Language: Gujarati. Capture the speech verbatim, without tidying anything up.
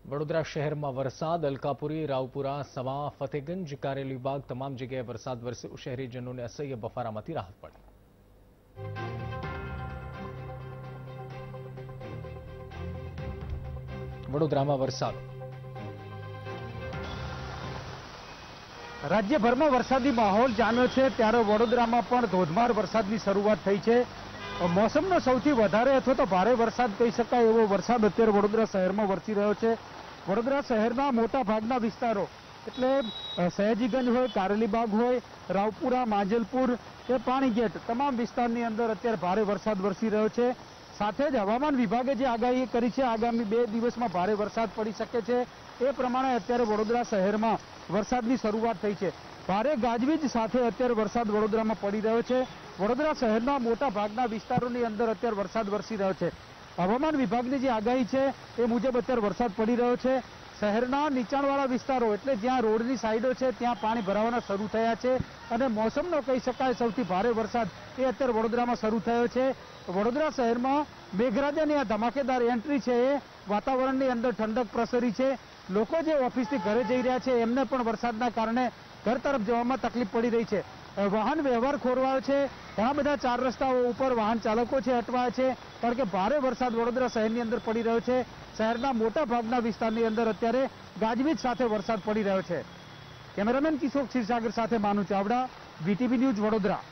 વડોદરા શહેરમાં વરસાદ અલકાપુરી, રાવપુરા, સમા, ફતેગંજ, કારેલી બાગ તમામ જગ્યાએ વરસાદ વરસ્યો। શહેરીજનોને અસહ્ય બફારામાંથી રાહત મળી। વડોદરામાં વરસાદ। રાજ્યભરમાં વરસાદી માહોલ જામ્યો છે ત્યારે વડોદરામાં પણ ધોધમાર વરસાદની શરૂઆત થઈ છે। મોસમનો સૌથી વધારે અથવા તો ભારે વરસાદ કહી શકાય એવો વરસાદ અત્યારે વડોદરા શહેરમાં વરસી રહ્યો છે। વડોદરા શહેરના મોટા ભાગના વિસ્તારો એટલે સયાજીગંજ હોય, કારેલીબાગ હોય, રાવપુરા, માંજલપુર કે પાણીગેટ તમામ વિસ્તારની અંદર અત્યારે ભારે વરસાદ વરસી રહ્યો છે। સાથે જ હવામાન વિભાગે જે આગાહી કરી છે આગામી બે દિવસમાં ભારે વરસાદ પડી શકે છે એ પ્રમાણે અત્યારે વડોદરા શહેરમાં વરસાદની શરૂઆત થઈ છે। ભારે ગાજવીજ સાથે અત્યારે વરસાદ વડોદરામાં પડી રહ્યો છે। વડોદરા શહેરના મોટા ભાગના વિસ્તારોની અંદર અત્યારે વરસાદ વરસી રહ્યો છે। હવામાન વિભાગની જે આગાહી છે એ મુજબ અત્યારે વરસાદ પડી રહ્યો છે। શહેરના નીચાણવાળા વિસ્તારો એટલે જ્યાં રોડની સાઈડો છે ત્યાં પાણી ભરાવાના શરૂ થયા છે અને મોસમનો કહી શકાય સૌથી ભારે વરસાદ એ અત્યારે વડોદરામાં શરૂ થયો છે। વડોદરા શહેરમાં મેઘરાજાની આ ધમાકેદાર એન્ટ્રી છે એ વાતાવરણની અંદર ઠંડક પ્રસરી છે। લોકો જે ઓફિસથી ઘરે જઈ રહ્યા છે એમને પણ વરસાદના કારણે ઘર તરફ જવામાં તકલીફ પડી રહી છે। વાહન વ્યવહાર ખોરવાયો છે। ઘણા બધા ચાર રસ્તાઓ ઉપર વાહન ચાલકો છે અટવાયા છે કારણ કે ભારે વરસાદ વડોદરા શહેરની અંદર પડી રહ્યો છે। શહેરના મોટા ભાગના વિસ્તારની અંદર અત્યારે ગાજવીજ સાથે વરસાદ પડી રહ્યો છે। કેમેરામેન કિશોર ક્ષીરસાગર સાથે માનુ ચાવડા, વીટીવી ન્યૂઝ, વડોદરા।